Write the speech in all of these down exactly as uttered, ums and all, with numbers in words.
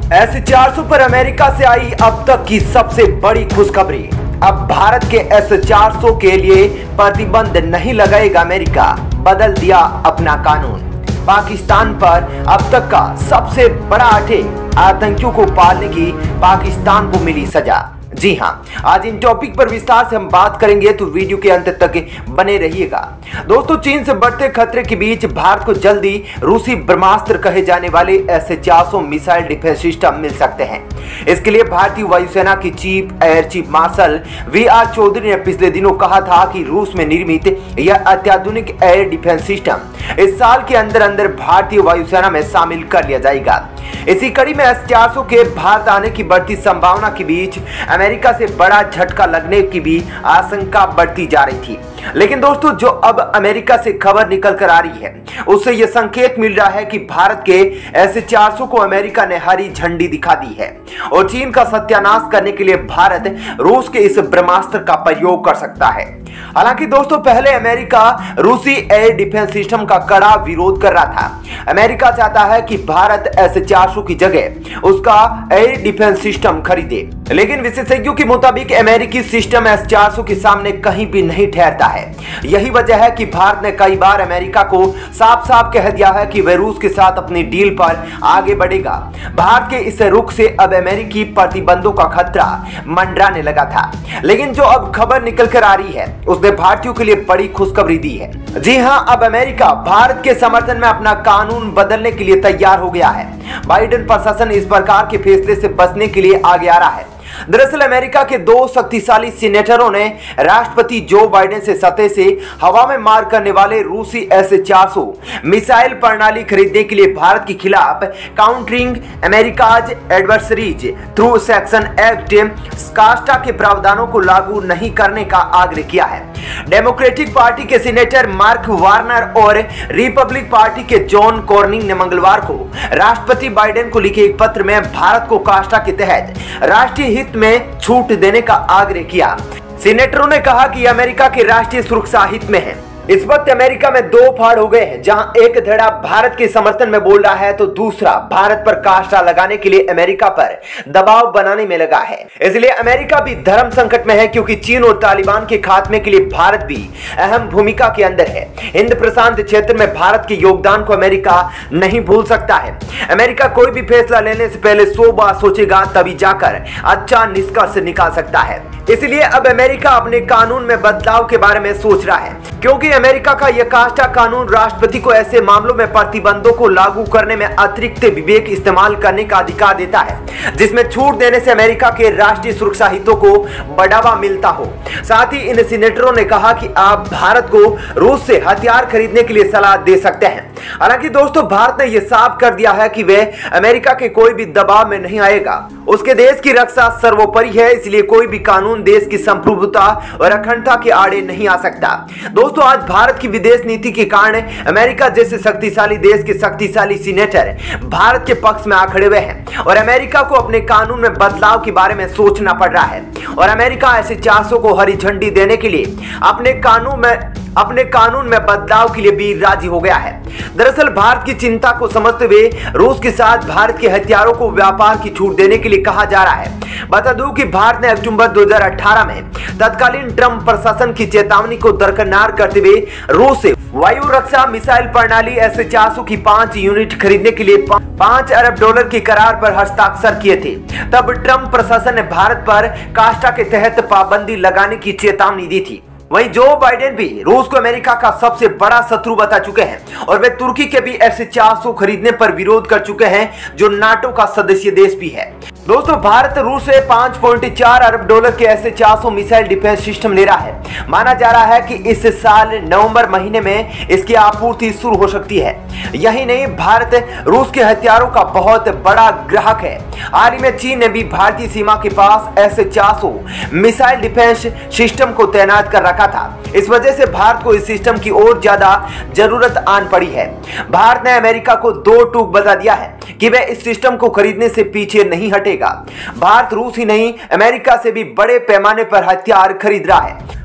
S चार सौ पर अमेरिका से आई अब तक की सबसे बड़ी खुशखबरी। अब भारत के एस चार सौ के लिए प्रतिबंध नहीं लगाएगा अमेरिका, बदल दिया अपना कानून। पाकिस्तान पर अब तक का सबसे बड़ा अटैक, आतंकियों को पालने की पाकिस्तान को मिली सजा। जी हाँ, आज इन टॉपिक पर विस्तार से हम बात करेंगे, तो वीडियो के अंत तक बने रहिएगा। दोस्तों, चीन से बढ़ते खतरे के बीच भारत को जल्दी रूसी ब्रह्मास्त्र कहे जाने वाले एस चार सौ मिसाइल डिफेंस सिस्टम मिल सकते हैं। इसके लिए भारतीय वायुसेना की chief air chief marshal V R Chaudhari ने पिछले दिनों कहा था कि रूस में निर्मित यह अत्याधुनिक एयर डिफेंस सिस्टम इस साल के अंदर अंदर भारतीय वायुसेना में शामिल कर लिया जाएगा। इसी कड़ी में एस चार सौ के भारत आने की बढ़ती संभावना के बीच अमेरिका से बड़ा झटका लगने की भी आशंका बढ़ती जा रही थी। लेकिन दोस्तों, जो अब अमेरिका से खबर निकल कर आ रही है, उससे यह संकेत मिल रहा है कि भारत के एस चार सौ को अमेरिका ने हरी झंडी दिखा दी है और चीन का सत्यानाश करने के लिए भारत रूस के इस ब्रह्मास्त्र का प्रयोग कर सकता है। हालांकि दोस्तों, पहले अमेरिका रूसी एयर डिफेंस सिस्टम का कड़ा विरोध कर रहा था। अमेरिका चाहता है कि भारत एस चार सौ की जगह उसका एयर डिफेंस सिस्टम खरीदे, लेकिन विशेषज्ञों के मुताबिक अमेरिकी सिस्टम एस चार सौ के सामने कहीं भी नहीं ठहरता है। यही वजह है कि भारत ने कई बार अमेरिका को साफ साफ कह दिया है कि वह रूस के साथ अपनी डील पर आगे बढ़ेगा। भारत के इस रुख से अब अमेरिकी प्रतिबंधों का खतरा मंडराने लगा था, लेकिन जो अब खबर निकल कर आ रही है, उसने भारतीयों के लिए बड़ी खुशखबरी दी है। जी हां, अब अमेरिका भारत के समर्थन में अपना कानून बदलने के लिए तैयार हो गया है। बाइडेन प्रशासन इस प्रकार के फैसले से बचने के लिए आगे आ रहा है। दरअसल अमेरिका के दो शक्तिशाली सीनेटरों ने राष्ट्रपति जो बाइडेन से सतह से हवा में मार करने वाले रूसी एस चार सौ मिसाइल प्रणाली खरीदने के लिए भारत के खिलाफ countering America's adversaries through section act कास्टा के प्रावधानों को लागू नहीं करने का आग्रह किया है। डेमोक्रेटिक पार्टी के सीनेटर मार्क वार्नर और रिपब्लिक पार्टी के जॉन कॉर्निंग ने मंगलवार को राष्ट्रपति बाइडेन को लिखे एक पत्र में भारत को कास्टा के तहत राष्ट्रीय हित में छूट देने का आग्रह किया। सीनेटरों ने कहा कि अमेरिका के राष्ट्रीय सुरक्षा हित में है। इस वक्त अमेरिका में दो फाड़ हो गए हैं, जहां एक धड़ा भारत के समर्थन में बोल रहा है, तो दूसरा भारत पर कास्टा लगाने के लिए अमेरिका पर दबाव बनाने में लगा है। इसलिए अमेरिका भी धर्म संकट में है, क्योंकि चीन और तालिबान के खात्मे के लिए भारत भी अहम भूमिका के अंदर है। हिंद प्रशांत क्षेत्र में भारत के योगदान को अमेरिका नहीं भूल सकता है। अमेरिका कोई भी फैसला लेने से पहले सौ बार सोचेगा, तभी जाकर अच्छा निष्कर्ष निकाल सकता है। इसलिए अब अमेरिका अपने कानून में बदलाव के बारे में सोच रहा है, क्योंकि अमेरिका का यह कास्टा कानून राष्ट्रपति को ऐसे मामलों में प्रतिबंधों को लागू करने में अतिरिक्त विवेक इस्तेमाल करने का अधिकार देता है, जिसमें छूट देने से अमेरिका के राष्ट्रीय सुरक्षा हितों को बढ़ावा मिलता हो। साथ ही इन सीनेटरों ने कहा कि आप भारत को रूस से हथियार खरीदने के लिए सलाह दे सकते हैं। हालांकि दोस्तों, भारत ने यह साफ कर दिया है कि वह अमेरिका के कोई भी दबाव में नहीं आएगा। उसके देश की रक्षा सर्वोपरि है, इसलिए कोई भी कानून देश की संप्रभुता और अखंडता के आड़े नहीं आ सकता। दोस्तों, आज भारत की विदेश नीति के कारण अमेरिका जैसे शक्तिशाली देश के शक्तिशाली सीनेटर भारत के पक्ष में आ खड़े हुए हैं और अमेरिका को अपने कानून में बदलाव के बारे में सोचना पड़ रहा है। और अमेरिका ऐसे चार सौ को हरी झंडी देने के लिए अपने कानून में अपने कानून में बदलाव के लिए भी राजी हो गया है। दरअसल भारत की चिंता को समझते हुए रूस के साथ भारत के हथियारों को व्यापार की छूट देने के लिए कहा जा रहा है। बता दूं कि भारत ने अक्टूबर दो हज़ार अठारह में तत्कालीन ट्रंप प्रशासन की चेतावनी को दरकिनार करते हुए रूस से वायु रक्षा मिसाइल प्रणाली एस चार सौ की पांच यूनिट खरीदने के लिए पांच अरब डॉलर के करार पर हस्ताक्षर किए थे। तब ट्रंप प्रशासन ने भारत पर कास्टा के तहत पाबंदी लगाने की चेतावनी दी थी। वहीं जो बाइडेन भी रूस को अमेरिका का सबसे बड़ा शत्रु बता चुके हैं और वे तुर्की के भी एस चार सौ खरीदने पर विरोध कर चुके हैं, जो नाटो का सदस्य देश भी है। दोस्तों, भारत रूस से पाँच पॉइंट चार अरब डॉलर के एस चार सौ मिसाइल डिफेंस सिस्टम ले रहा है। माना जा रहा है कि इस साल नवंबर महीने में इसकी आपूर्ति शुरू हो सकती है। यही नहीं, भारत रूस के हथियारों का बहुत बड़ा ग्राहक है। हाल ही में चीन ने भी भारतीय सीमा के पास एस चार सौ मिसाइल डिफेंस सिस्टम को तैनात कर रखा था। इस वजह से भारत को इस सिस्टम की और ज्यादा जरूरत आन पड़ी है। भारत ने अमेरिका को दो टूक बता दिया है कि वह इस सिस्टम को खरीदने से पीछे नहीं हटेगा। भारत रूस ही नहीं, अमेरिका से भी बड़े पैमाने पर हथियार खरीद रहा है।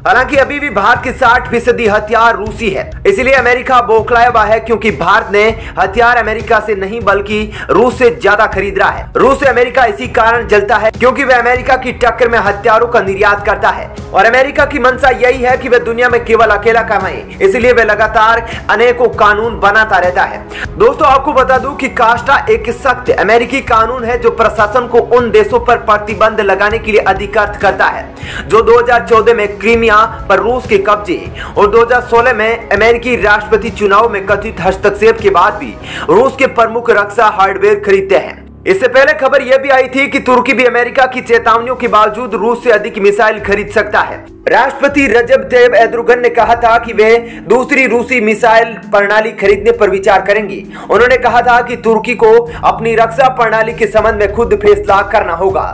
हालांकि अभी भी भारत के साठ फीसदी हथियार रूसी है, इसलिए अमेरिका बौखलाया हुआ है क्योंकि भारत ने हथियार अमेरिका से नहीं बल्कि रूस से ज्यादा खरीद रहा है। रूस से अमेरिका इसी कारण जलता है क्योंकि वह अमेरिका की टक्कर में हथियारों का निर्यात करता है और अमेरिका की मंशा यही है कि वह दुनिया में केवल अकेला कमाए, इसलिए वह लगातार अनेकों कानून बनाता रहता है। दोस्तों, आपको बता दूं कि कास्टा एक सख्त अमेरिकी कानून है जो प्रशासन को उन देशों पर प्रतिबंध लगाने के लिए अधिकृत करता है जो दो हज़ार चौदह में क्रीमिया पर रूस के कब्जे और दो हज़ार सोलह में अमेरिकी राष्ट्रपति चुनाव में कथित हस्तक्षेप के बाद भी रूस के प्रमुख रक्षा हार्डवेयर खरीदते हैं। इससे पहले खबर यह भी आई थी कि तुर्की भी अमेरिका की चेतावनियों के बावजूद रूस से अधिक मिसाइल खरीद सकता है। राष्ट्रपति रजब तैयब एर्दोगन ने कहा था कि वे दूसरी रूसी मिसाइल प्रणाली खरीदने पर विचार करेंगे। उन्होंने कहा था कि तुर्की को अपनी रक्षा प्रणाली के संबंध में खुद फैसला करना होगा।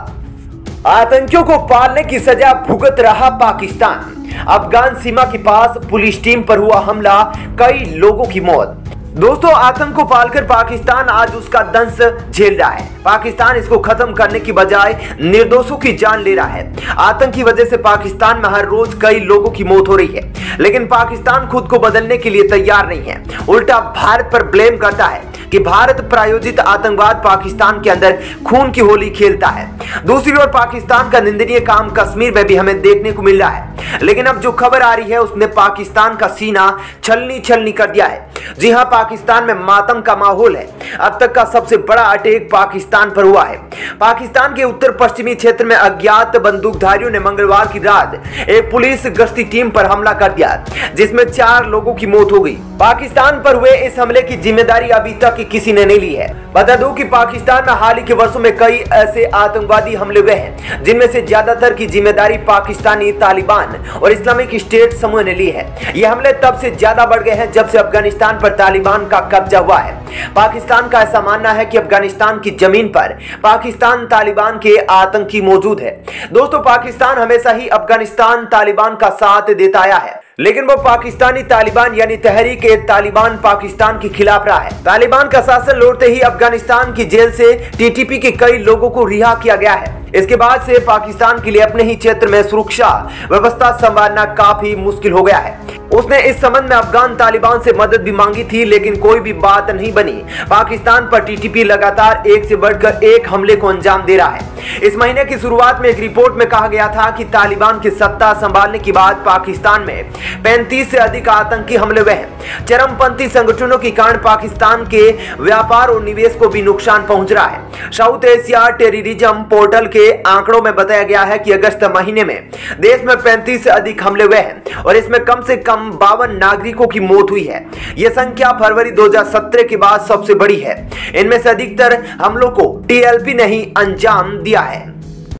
आतंकियों को पालने की सजा भुगत रहा पाकिस्तान। अफगान सीमा के पास पुलिस टीम पर हुआ हमला, कई लोगों की मौत। दोस्तों, आतंक को पालकर पाकिस्तान आज उसका दंश झेल रहा है। पाकिस्तान इसको खत्म करने की बजाय निर्दोषों की जान ले रहा है। आतंक की वजह से पाकिस्तान में हर रोज कई लोगों की मौत हो रही है, लेकिन पाकिस्तान खुद को बदलने के लिए तैयार नहीं है। उल्टा भारत पर ब्लेम करता है कि भारत प्रायोजित आतंकवाद पाकिस्तान के अंदर खून की होली खेलता है। दूसरी ओर पाकिस्तान का निंदनीय काम कश्मीर में भी हमें देखने को मिल रहा है, लेकिन अब जो खबर आ रही है उसने पाकिस्तान का सीना छलनी छलनी कर दिया है। जी हां, पाकिस्तान में मातम का माहौल है। अब तक का सबसे बड़ा अटैक पाकिस्तान पर हुआ है। पाकिस्तान के उत्तर पश्चिमी क्षेत्र में अज्ञात बंदूकधारियों ने मंगलवार की रात एक पुलिस गश्ती टीम पर हमला कर दिया, जिसमें चार लोगों की मौत हो गई। पाकिस्तान पर हुए इस हमले की जिम्मेदारी अभी तक किसी ने नहीं ली है। बता दूं कि पाकिस्तान में हाल ही के वर्षों में कई ऐसे आतंकवादी हमले हुए हैं जिनमें से ज्यादातर की जिम्मेदारी पाकिस्तानी तालिबान और इस्लामिक स्टेट समूह ने ली है। ये हमले तब से ज्यादा बढ़ गए हैं जब से अफगानिस्तान पर तालिबान का कब्जा हुआ है। पाकिस्तान का ऐसा मानना है कि अफगानिस्तान की जमीन पर पाकिस्तान तालिबान के आतंकी मौजूद है। दोस्तों, पाकिस्तान हमेशा ही अफगानिस्तान तालिबान का साथ देता आया है, लेकिन वो पाकिस्तानी तालिबान यानी तहरीक ए तालिबान पाकिस्तान के खिलाफ रहा है। तालिबान का शासन लौटते ही अफगानिस्तान की जेल से टीटीपी के कई लोगों को रिहा किया गया है। इसके बाद से पाकिस्तान के लिए अपने ही क्षेत्र में सुरक्षा व्यवस्था संभालना काफी मुश्किल हो गया है। उसने इस संबंध में अफगान तालिबान से मदद भी मांगी थी, लेकिन कोई भी बात नहीं बनी। पाकिस्तान पर टीटीपी लगातार एक से बढ़कर एक हमले को अंजाम दे रहा है। इस महीने की शुरुआत में एक रिपोर्ट में कहा गया था कि तालिबान की सत्ता संभालने के बाद पाकिस्तान में पैंतीस से अधिक आतंकी हमले हुए हैं। चरमपंथी संगठनों के कारण पाकिस्तान के व्यापार और निवेश को भी नुकसान पहुंच रहा है। साउथ एशिया टेररिज्म पोर्टल के आंकड़ों में बताया गया है कि अगस्त महीने में देश में पैंतीस से अधिक हमले हुए हैं और इसमें कम से कम बावन नागरिकों की मौत हुई है। यह संख्या फरवरी दो हज़ार सत्रह के बाद सबसे बड़ी है। इनमें से अधिकतर हमलों को टीएलपी ने ही अंजाम दिया है।